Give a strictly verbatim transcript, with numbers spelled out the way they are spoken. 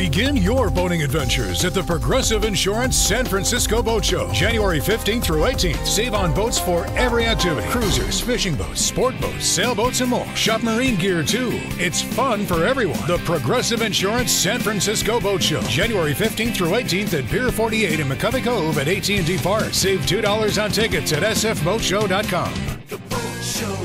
Begin your boating adventures at the Progressive Insurance San Francisco Boat Show, January fifteenth through eighteenth. Save on boats for every activity: cruisers, fishing boats, sport boats, sailboats, and more. Shop marine gear too. It's fun for everyone. The Progressive Insurance San Francisco Boat Show, January fifteenth through eighteenth at Pier forty-eight in McCovey Cove at A T and T Park. Save two dollars on tickets at s f boat show dot com. The Boat Show.